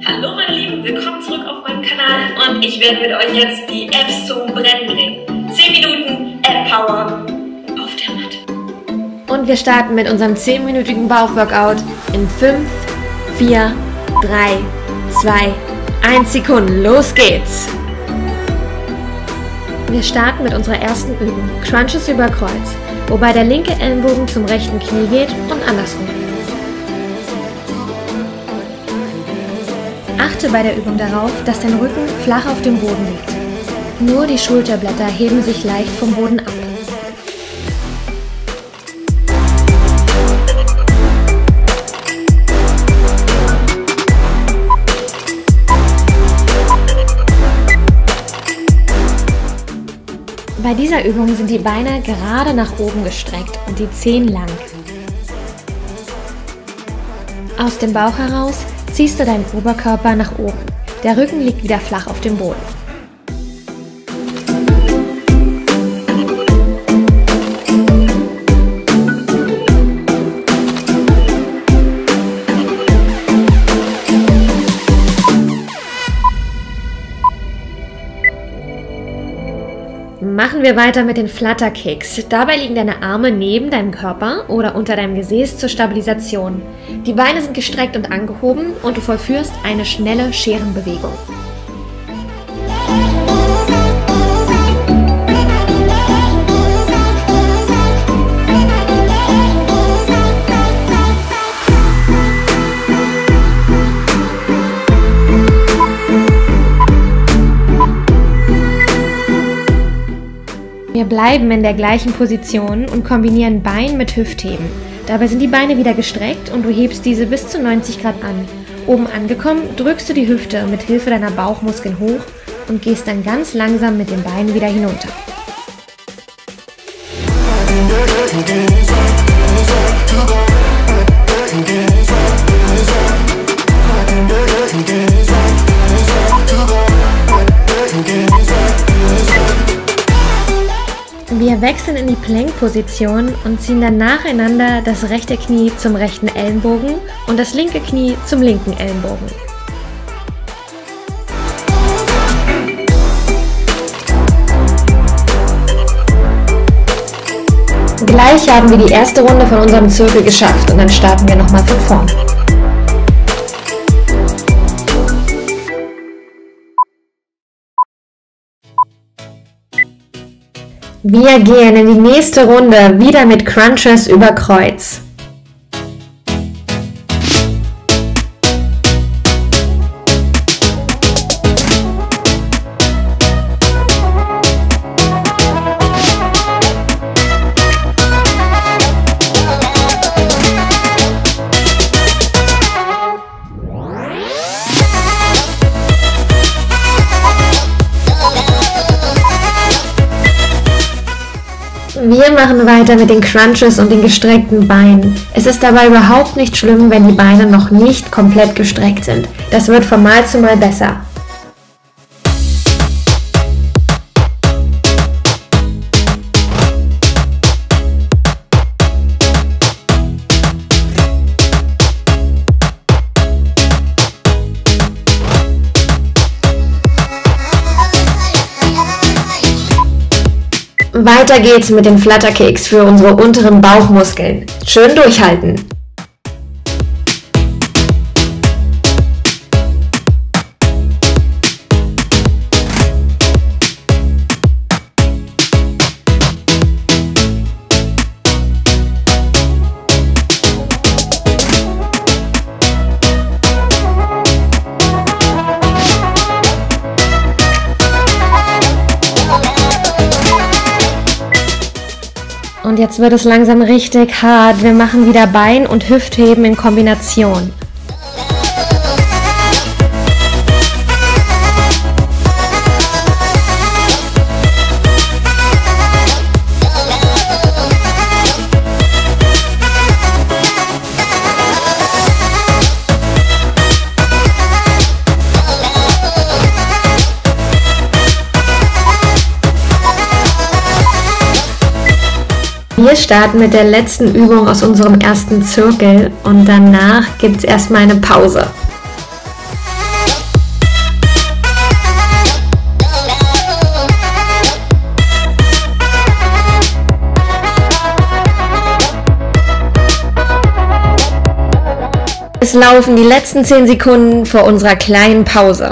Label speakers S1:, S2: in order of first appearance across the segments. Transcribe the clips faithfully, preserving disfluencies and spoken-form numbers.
S1: Hallo meine Lieben, willkommen zurück auf meinem Kanal und ich werde mit euch jetzt die Apps zum Brennen bringen. zehn Minuten App Power auf der Matte.
S2: Und wir starten mit unserem zehnminütigen Bauchworkout in fünf, vier, drei, zwei, eins Sekunden. Los geht's! Wir starten mit unserer ersten Übung, Crunches über Kreuz, wobei der linke Ellenbogen zum rechten Knie geht und andersrum. Achte bei der Übung darauf, dass dein Rücken flach auf dem Boden liegt. Nur die Schulterblätter heben sich leicht vom Boden ab. Bei dieser Übung sind die Beine gerade nach oben gestreckt und die Zehen lang. Aus dem Bauch heraus ziehst du deinen Oberkörper nach oben. Der Rücken liegt wieder flach auf dem Boden. Machen wir weiter mit den Flutter Kicks. Dabei liegen deine Arme neben deinem Körper oder unter deinem Gesäß zur Stabilisation. Die Beine sind gestreckt und angehoben und du vollführst eine schnelle Scherenbewegung. Wir bleiben in der gleichen Position und kombinieren Bein mit Hüftheben. Dabei sind die Beine wieder gestreckt und du hebst diese bis zu neunzig Grad an. Oben angekommen, drückst du die Hüfte mit Hilfe deiner Bauchmuskeln hoch und gehst dann ganz langsam mit den Beinen wieder hinunter. Wir wechseln in die Plank-Position und ziehen dann nacheinander das rechte Knie zum rechten Ellenbogen und das linke Knie zum linken Ellenbogen. Gleich haben wir die erste Runde von unserem Zirkel geschafft und dann starten wir nochmal von vorn. Wir gehen in die nächste Runde wieder mit Crunches über Kreuz. Wir machen weiter mit den Crunches und den gestreckten Beinen. Es ist dabei überhaupt nicht schlimm, wenn die Beine noch nicht komplett gestreckt sind. Das wird von Mal zu Mal besser. Weiter geht's mit den Flutter Kicks für unsere unteren Bauchmuskeln. Schön durchhalten! Und jetzt wird es langsam richtig hart. Wir machen wieder Bein- und Hüftheben in Kombination. Wir starten mit der letzten Übung aus unserem ersten Zirkel und danach gibt es erstmal eine Pause. Es laufen die letzten zehn Sekunden vor unserer kleinen Pause.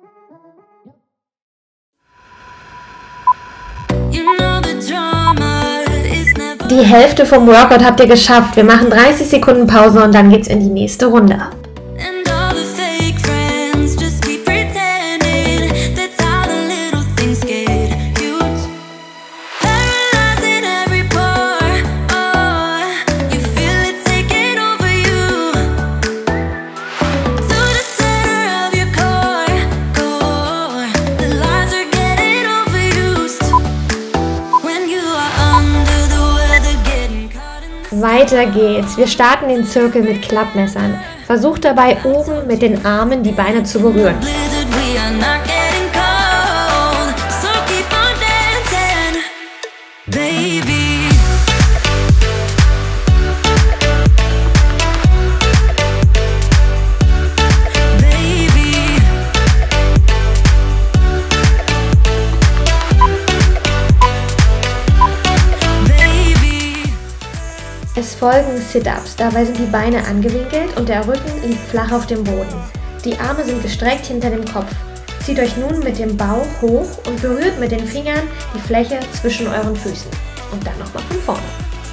S2: Die Hälfte vom Workout habt ihr geschafft. Wir machen dreißig Sekunden Pause und dann geht's in die nächste Runde. Weiter geht's. Wir starten den Zirkel mit Klappmessern. Versucht dabei oben mit den Armen die Beine zu berühren. Es folgen Sit-Ups, dabei sind die Beine angewinkelt und der Rücken liegt flach auf dem Boden. Die Arme sind gestreckt hinter dem Kopf. Zieht euch nun mit dem Bauch hoch und berührt mit den Fingern die Fläche zwischen euren Füßen. Und dann nochmal von vorne.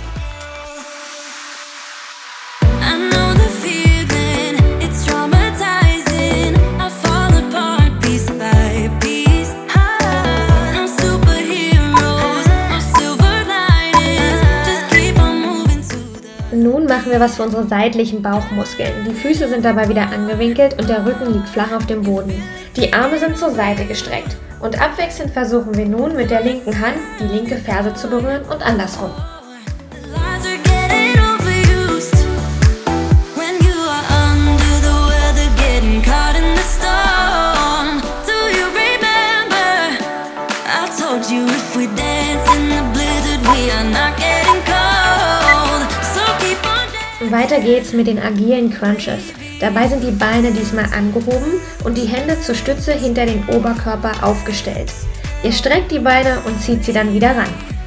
S2: Nun machen wir was für unsere seitlichen Bauchmuskeln. Die Füße sind dabei wieder angewinkelt und der Rücken liegt flach auf dem Boden. Die Arme sind zur Seite gestreckt. Und abwechselnd versuchen wir nun mit der linken Hand die linke Ferse zu berühren und andersrum. Weiter geht's mit den agilen Crunches. Dabei sind die Beine diesmal angehoben und die Hände zur Stütze hinter den Oberkörper aufgestellt. Ihr streckt die Beine und zieht sie dann wieder ran.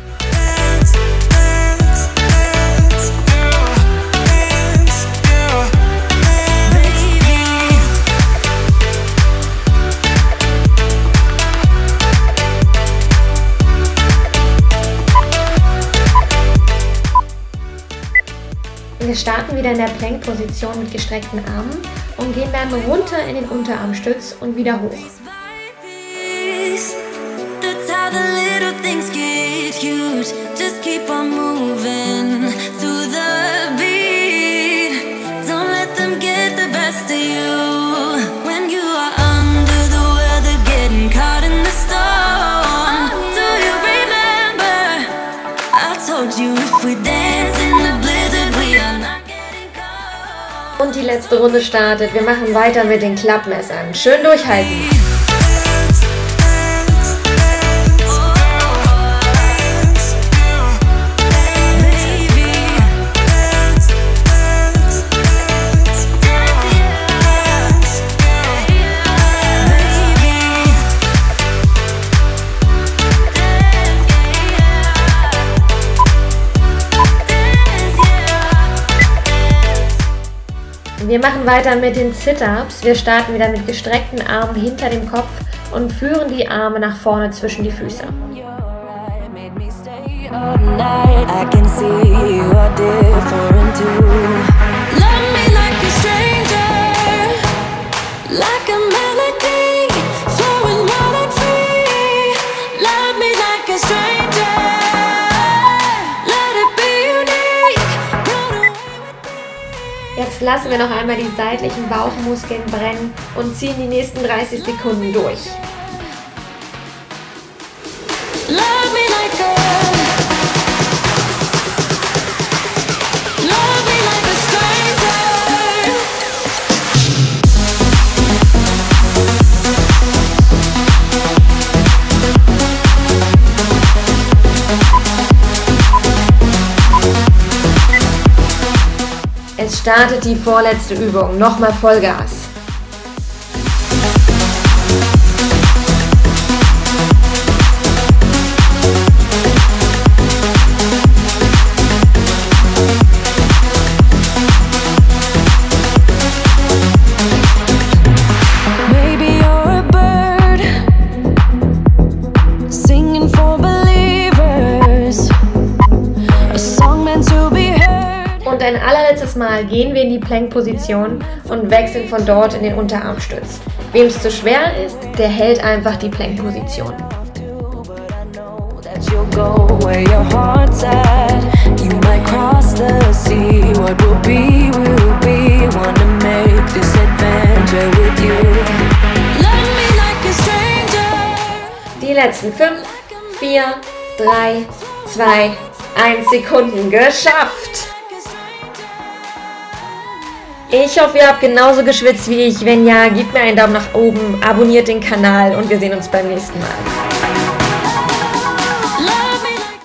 S2: Wir starten wieder in der Plank-Position mit gestreckten Armen und gehen dann runter in den Unterarmstütz und wieder hoch. Und die letzte Runde startet. Wir machen weiter mit den Klappmessern. Schön durchhalten. Wir machen weiter mit den Sit-Ups. Wir starten wieder mit gestreckten Armen hinter dem Kopf und führen die Arme nach vorne zwischen die Füße. Jetzt lassen wir noch einmal die seitlichen Bauchmuskeln brennen und ziehen die nächsten dreißig Sekunden durch. Es startet die vorletzte Übung. Nochmal Vollgas. Mal gehen wir in die Plank-Position und wechseln von dort in den Unterarmstütz. Wem es zu schwer ist, der hält einfach die Plank-Position. Die letzten fünf, vier, drei, zwei, eins Sekunden geschafft. Ich hoffe, ihr habt genauso geschwitzt wie ich. Wenn ja, gebt mir einen Daumen nach oben, abonniert den Kanal und wir sehen uns beim nächsten Mal.